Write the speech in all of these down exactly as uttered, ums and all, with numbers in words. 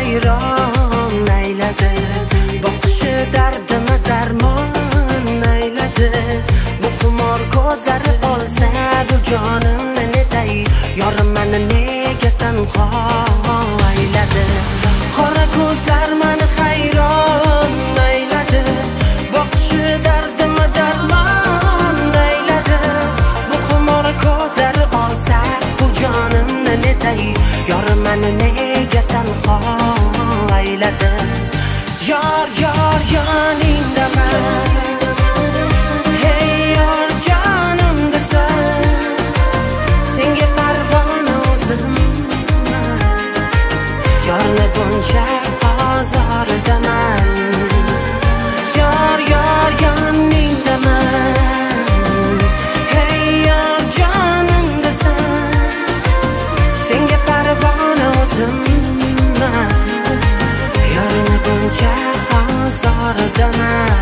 hayron ayladi. Boqishi dardimni darmon ayladi. Bu xumor ko'zlari olsa bu jonimni netay, yorim meni nega tanho ayladi. Qora ko'zlar meni hayron ayladi. Boqishi dardimni darmon ayladi. Bu xumor ko'zlari olsa bu jonimni netay, yorim meni nega tanho ayladi. Yor yor yoningdaman, hey yor jonim desan, senga parvona o'zimman. Yorni buncha ozordaman, yor yor yoningdaman, hey yor jonim desan, senga parvona o'zimman. Yorni buncha ozordaman.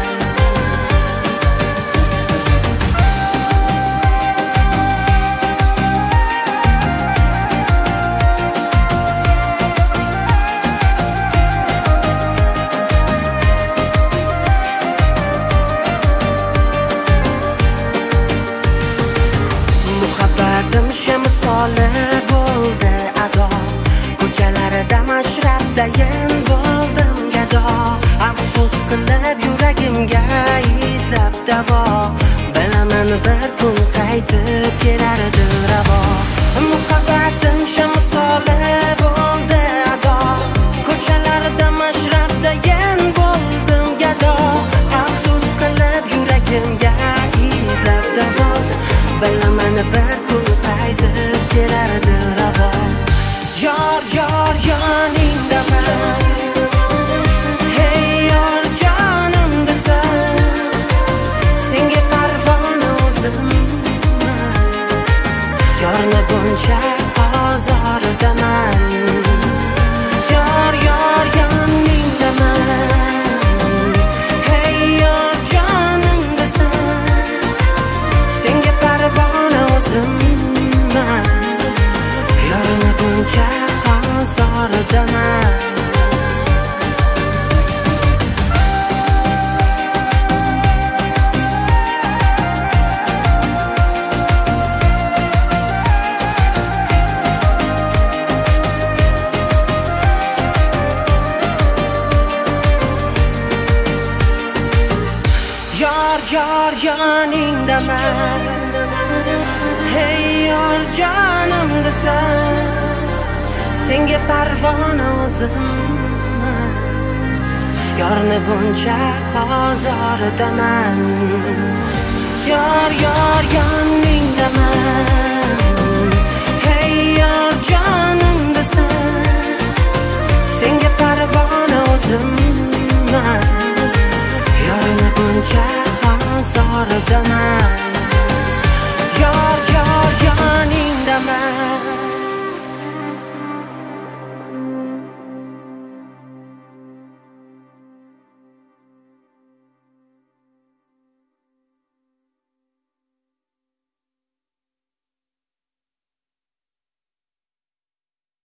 Muhabbatim shamsoli bo'ldi ado, ko'chalarida mashrabdayin bo'ldim gado. Afsus qilib yuragimga izlab davo, bilaman bir kun qaytib kelardi ravo. Muhabbatim shamsoli bo'ldi ado, ko'chalarida mashrabdayin bo'ldim gado. Afsus qilib yuragimga izlab davo, bilaman bir kun qaytib kelardi ravo. Yor yor yoningdaman, hey yor jonim desan, senga parvona o'zimman. Yorni buncha ozordaman, yor yor yoningdaman, hey yor jonim desan, senga parvona o'zimman. Yorni buncha ozordaman. Yor yor yoningdaman, hey yor jonim desan, senga parvona o'zimman. Yorni buncha ozordaman, yor yor yoningdaman,